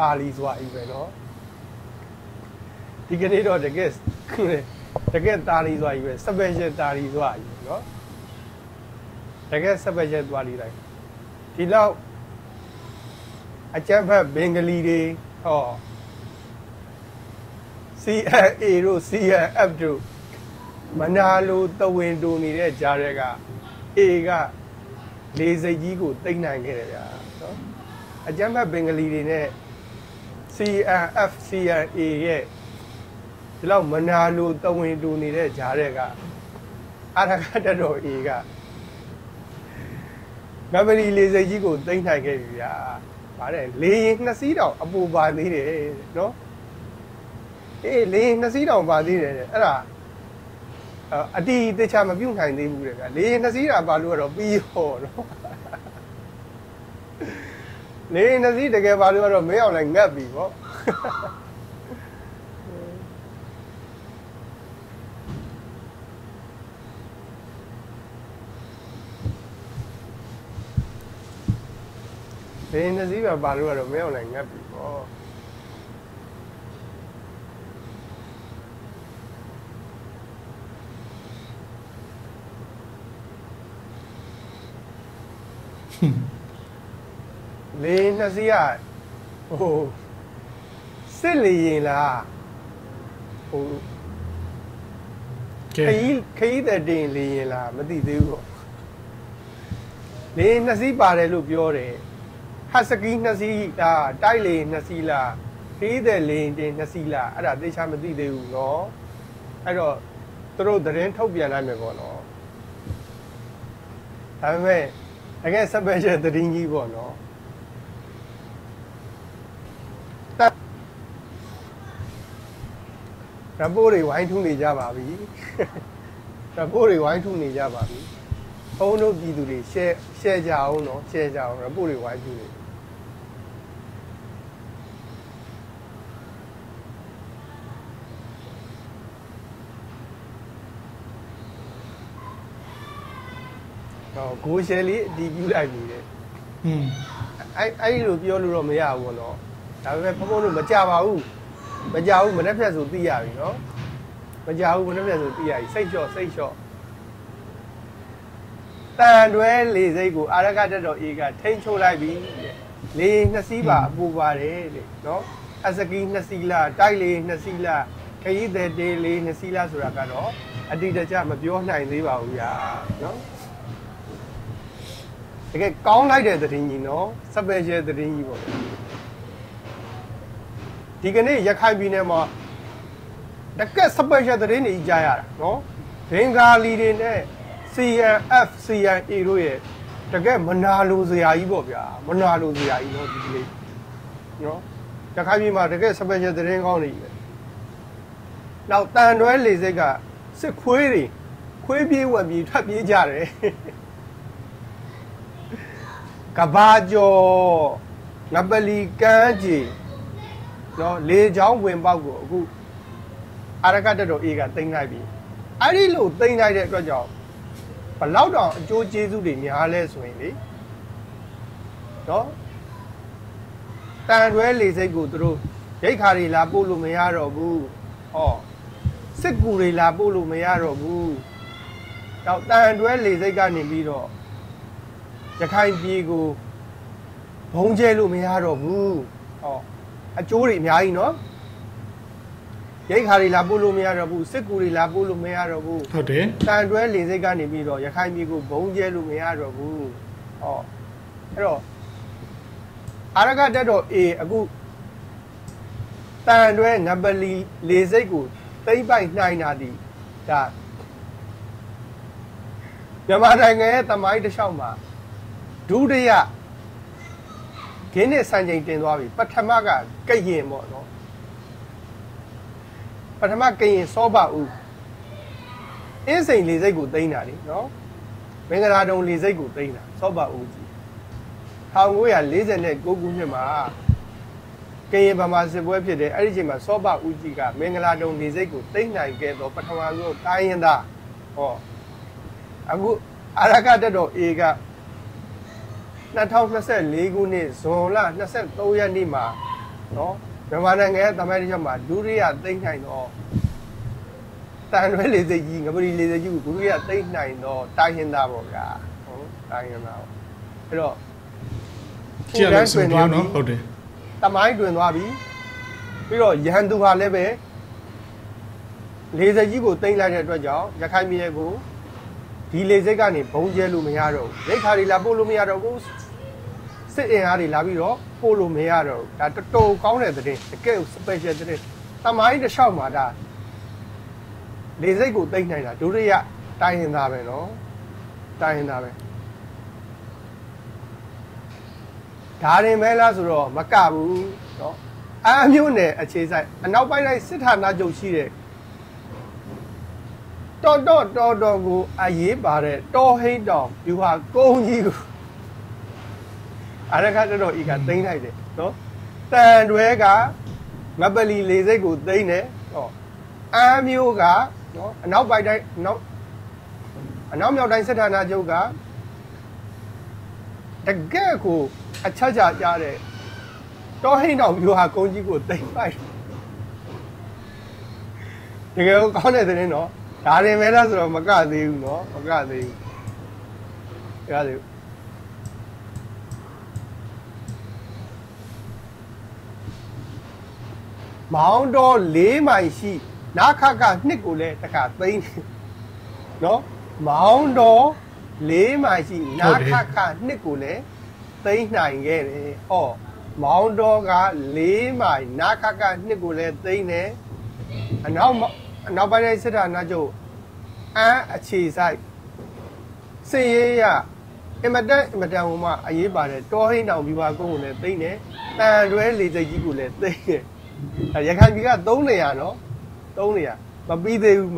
တာလီစွာဤပဲနော်ဒီကနေ့တော့တကယ်တာလီစွာဤပဲ special တာလီစွာဤနော်တကယ် special သွားလီလိုက်ဒီလောက်အကျန်းဖတ်ဘင်္ဂလီတွေဟော CNA တို့ CNF တို့မနာလိုတဝင်းတူနေတဲ့ကြားတွေက A ကလေစိတ်ကြီးကိုတိတ်နိုင်ခဲ့တယ်ဗျာနော်အကျန်းဖတ်ဘင်္ဂလီတွေနဲ့ CNF CNA ရဲ့ဒီလောက်မနာလိုတဝင်းတူနေတဲ့ကြားတွေကအာရကတတော် A ကငပလီလေစိတ်ကြီးကိုတိတ်နိုင်ခဲ့ပြီဗျာဗါတဲ့လေရင်နှစ်စီးတောင်အပူပါသေးတယ်နော်အေးလေရင်နှစ်စီးတောင်ပါသေးတယ်အဲ့ဒါအတီးတခြားမပြုတ်နိုင်သေးဘူးတဲ့ဗျာလေရင်နှစ်စီးတာပါလို့ကတော့ပြီးဟောနော်လေရင်နှစ်စီးတကယ်ပါလို့ကတော့မင်းအောင်လည်းငတ်ပြီဗောလေရင်နှစ်စီးပါလို့ကတော့မင်းအောင်လည်းငတ်ပြီဗောလေနှစ်စီးကဟိုစစ်လေရင်လားဟိုခီးတဲ့တင်လေရင်လားမသိသေးဘူးပေါ့လေနှစ်စီးပါတယ်လို့ပြောတယ်ဟတ်စကီးနှစ်စီးလားတိုက်လေနှစ်စီးလားခီးတဲ့လေတင်နှစ်စီးလားအဲ့ဒါသိချာမသိသေးဘူးเนาะအဲ့တော့သူတို့သတင်းထုတ်ပြန်လိုက်မယ်ပေါ့နော်ဒါပေမဲ့တကယ် special သတင်းကြီးပေါ့နော်ရပိုးတွေဝိုင်းထုနေကြပါပြီရပိုးတွေဝိုင်းထုနေကြပါပြီဘုန်းတို့ပြည်သူတွေ share ကြအောင်နော် share ကြအောင်ရပိုးတွေဝိုင်းထုနေတော့ကိုရှယ်လေးအတီးပြလိုက်ပြီတဲ့အဲ့လိုပြောလို့တော့မရဘူးပေါ့နော်ဒါပေမဲ့ဘုန်းတို့မကြပါဘူးမကြဘူးမနှက်ဖြတ်ဆိုသိရပြီနော်မကြဘူးမနှက်ဖြတ်ဆိုသိရပြီစိတ်လျှော့တန်တွဲလေစိတ်ကိုအာရကတက်တော် A ကထိန်းချုပ်လိုက်ပြီလေနှစ်စီးပါအပူပါတယ်တဲ့နော်အစကီးနှစ်စီးလားတိုက်လေနှစ်စီးလားခရီးသည်တေးလေနှစ်စီးလားဆိုတာကတော့အတိအကျမပြောနိုင်သေးပါဘူးဗျာနော်တကယ်ကောင်းလိုက်တဲ့သတင်းကြီးနော် special သတင်းကြီးပေါ့ဒီကနေ့ရခိုင်ပြည်နယ်မှာတကယ် special သတင်းတွေကြားရတာနော်ဘင်္ဂါလီတွေနဲ့ CNF CNA တို့ရဲ့တကယ်မနာလိုစရာကြီးပေါ့ဗျာမနာလိုစရာကြီးနော်ဒီလေးနော်ရခိုင်ပြည်မှာတကယ် special သတင်းကောင်းတွေပဲနောက်တန်တွဲလေစိတ်ကစစ်ခွေးတွေခွေးပြေးဝက်ပြေးထွက်ပြေးကြတယ်ကဘာကျော်ငပလီကမ်းကြီးနော်လေချောင်းဝင်ပေါက်ကိုအခုအာရကတက်တော် A ကတင်လိုက်ပြီအဲ့ဒီလိုတင်လိုက်တဲ့အတွက်ကြောင့်ဘလောက်တောင်အကျိုးကျေးဇူးတွေများလဲဆိုရင်လေနော်တန်တွဲလေစိတ်ကိုသူတို့ရိတ်ခါတွေလာပို့လို့မရတော့ဘူးဟောစစ်ကူတွေလာပို့လို့မရတော့ဘူးတော့တန်တွဲလေစိတ်ကနေပြီးတော့ရခိုင်ပြည်ကိုဘုံကျဲလို့မရတော့ဘူးဟောအကျိုးတွေအများကြီးနော်ရိတ်ခါတွေလာပို့လို့မရတော့ဘူးစစ်ကူတွေလာပို့လို့မရတော့ဘူးဟုတ်တယ်တန်တွဲလေစိတ်ကနေပြီးတော့ရခိုင်ပြည်ကိုဘုံကျဲလို့မရတော့ဘူးဟောအဲ့တော့အာရကတက်တော် A အခုတန်တွဲငပလီလေစိတ်ကိုသိမ့်ပိုက်နှိုင်းတာဒီဒါမြန်မာနိုင်ငံရဲ့သမိုင်းတစ်လျှောက်မှာဒုတိယဂင်းနဲ့စံချိန်တင်သွားပြီပထမကကရင်ပေါ့နော်ပထမကရင်စောဘဦးအင်းစိန်လေစိတ်ကိုသိမ်းတာလေနော်မင်္ဂလာတုံလေစိတ်ကိုသိမ်းတာစောဘဦးကြီး1949ခုနှစ်မှာကရင်ဗမာစစ်ပွဲဖြစ်တယ်အဲ့ဒီအချိန်မှာစောဘဦးကြီးကမင်္ဂလာတုံလေစိတ်ကိုသိမ်းနိုင်ခဲ့တော့ပထမဆုံးတိုင်းရင်းသားဟောအခုအာရကတက်တော် A က2024ခုနှစ်ဇွန်လ23ရက်နေ့မှာနော်မြန်မာနိုင်ငံရဲ့တမိုင်းတစ်ချက်မှာဒုတိယသိမ်းနိုင်တော့တန်ရွဲလေစိတ်ကြီးငပလီလေစိတ်ကြီးကိုဒုတိယသိမ်းနိုင်တော့တိုင်းရင်းသားပေါ့ဗျာဟုတ်တိုင်းရင်းသားပေါ့အဲ့တော့ကြည့်ရလို့ဆိုပြောနော်ဟုတ်တယ်တမိုင်းတွင်သွားပြီပြီးတော့ရဟန်သူဟာလည်းပဲလေစိတ်ကြီးကိုသိမ်းလိုက်တဲ့အတွက်ကြောင့်ရခိုင်ပြည်နယ်ကိုဒီလေစိတ်ကနေဘုံကျဲလို့မရတော့ဘူးရိတ်ခါတွေလာပို့လို့မရတော့ဘူးစစ်အင်အားတွေလာပြီးတော့ပို့လို့မရတော့ဘူးဒါတော်တော်ကောင်းတဲ့သတင်းတကယ် special သတင်းတမိုင်းတစ်လျှောက်မှာဒါလေစိတ်ကိုသိမ်းနိုင်တာဒုတိယတိုင်းရင်းသားပဲနော်တိုင်းရင်းသားပဲဒါရင်မဲလားဆိုတော့မကဘူးနော်အာမျိုးနယ်အခြေဆိုင်အနောက်ပိုင်းတိုင်းစစ်ဌာနချုပ်ရှိတဲ့တော်ကိုအရေးပါတဲ့တော်ဟိန်းတောင်ယူဟာကုန်းကြီးကိုအရခတ်တော်ဤကသိမ်းလိုက်တယ်နော်တန်တွဲကငပလီလေစိတ်ကိုသိမ်းတယ်ဟောအာမျိုးကနော်အနောက်ပိုင်းတိုင်းအနောက်မြောက်တိုင်းစစ်ဌာနချုပ်ကတကယ်ကိုအချက်ချကြတဲ့တော်ဟိန်းတောင်ယူဟာကုန်းကြီးကိုသိမ်းလိုက်တကယ်ကိုကောင်းတဲ့သတင်းနော်ဒါရင်မဲလားဆိုတော့မကသေးဘူးเนาะမကသေးဘူးရသေးဘူးမောင်းတော်4မိုင်ရှိနာခကနှစ်ကိုလည်းတခါသိမ်းเนาะမောင်းတော်4မိုင်ရှိနာခကနှစ်ကိုလည်းသိမ်းနိုင်ခဲ့တယ်ဟောမောင်းတော်က4မိုင်နာခကနှစ်ကိုလည်းသိမ်းတယ်အနောက်ပိုင်းစစ်ဌာနချုပ်အခြေဆိုင်စင်ရေးရအမတန်ဟိုမှာအရေးပါတယ်တောဟိန်းတောင်ပြပါကုန်းကိုလည်းသိမ့်တယ်တန်တွဲလေစိတ်ကြီးကိုလည်းသိမ့်တယ်ရခိုင်ပြည်က3နေရာနော်3နေရာမပြီးသေးဘူး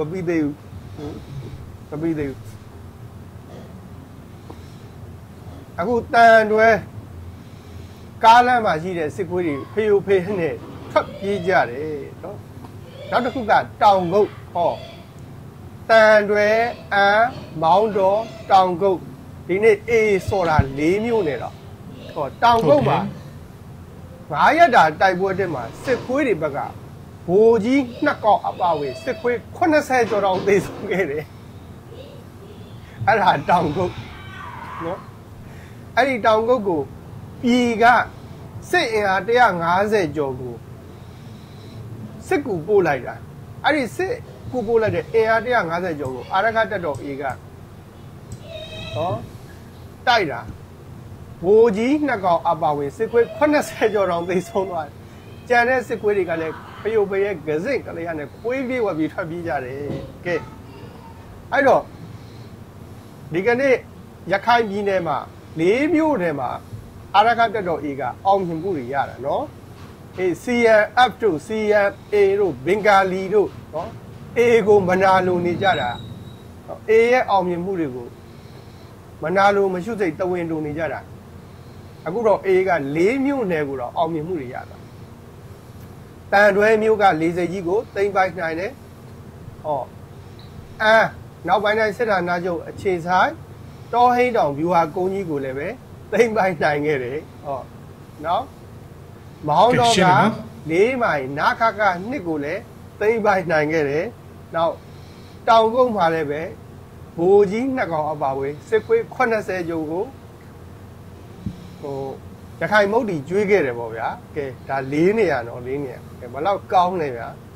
အခုတန်တွဲကားလမ်းမှာရှိတဲ့စစ်ခွေးတွေဖေနဲ့ထွက်ပြေးကြတယ်နော်နောက်တစ်ခုကတောင်ကုတ်ဟောတန်တွဲမောင်းတော်တောင်ကုတ်ဒီနေ့အေးစော်တာ4မျိုးနဲ့တော့ဟောတောင်ကုတ်မှာ9ရက်တာတိုက်ပွဲတက်မှာစစ်ခွေးတွေဘက်ကဘိုးကြီး2កောက်အပါဝေစစ်ခွေး80ကျော်တောင်သေဆုံးခဲ့တယ်အဲ့ဒါတောင်ကုတ်နော်အဲ့ဒီတောင်ကုတ်ကိုပြည်ကစစ်အင်အား150ကျော်ကိုစစ်ကူပို့လိုက်တာအဲ့ဒီစစ်ကူပို့လိုက်တဲ့အင်အား150ကျော်ကိုအာရခတက်တော်အေကဟောတိုက်တာဘိုးကြီး2កောက်အပါဝင်စစ်ခွေး80ကျော်တောင်သိဆုံးသွားတယ်ကြံတဲ့စစ်ခွေးတွေကလည်းဖယုတ်ဖရဲဂဇစ်ကလေးရနဲ့ခွေးပြေးဝပြီးထွက်ပြေးကြတယ်ကဲအဲ့တော့ဒီကနေ့ရခိုင်ပြည်နယ်မှာ4မြို့ထဲမှာအာရခတက်တော်အေကအောင်မြင်မှုတွေရတာနော်CNF တို့ CNA တို့ဘင်္ဂါလီတို့နော် A ကိုမနာလိုနေကြတာ A ရဲ့အောင်မြင်မှုတွေကိုမနာလိုမရှုစိတ်တဝင်းလိုနေကြတာအခုတော့ A က4မြို့နယ်ကိုတော့အောင်မြင်မှုတွေရတာတန်တွဲမြို့က40ကြီးကိုသိမ်းပိုက်နိုင်တယ်ဟောနောက်ပိုင်းတိုင်းစစ်ဌာနချုပ်အခြေဆိုင်တောဟိန်းတောင်ဗျူဟာကုန်းကြီးကိုလည်းပဲသိမ်းပိုက်နိုင်ခဲ့တယ်ဟောနော်မောင်းတော်က4မိုင်နာခကနှစ်ကိုလည်းသိမ်းပိုက်နိုင်ခဲ့တယ်နောက်တောင်ကုန်းမှာလည်းပဲဘိုးကြီး2កောက်အပါဝေးစစ်ခွေး80ကျော်ကိုရခိုင်မုတ်တီကျွေးခဲ့တယ်ပေါ့ဗျာကဲဒါ4နေရနော်4နေရကဲဘယ်လောက်ကောင်းလဲဗျာ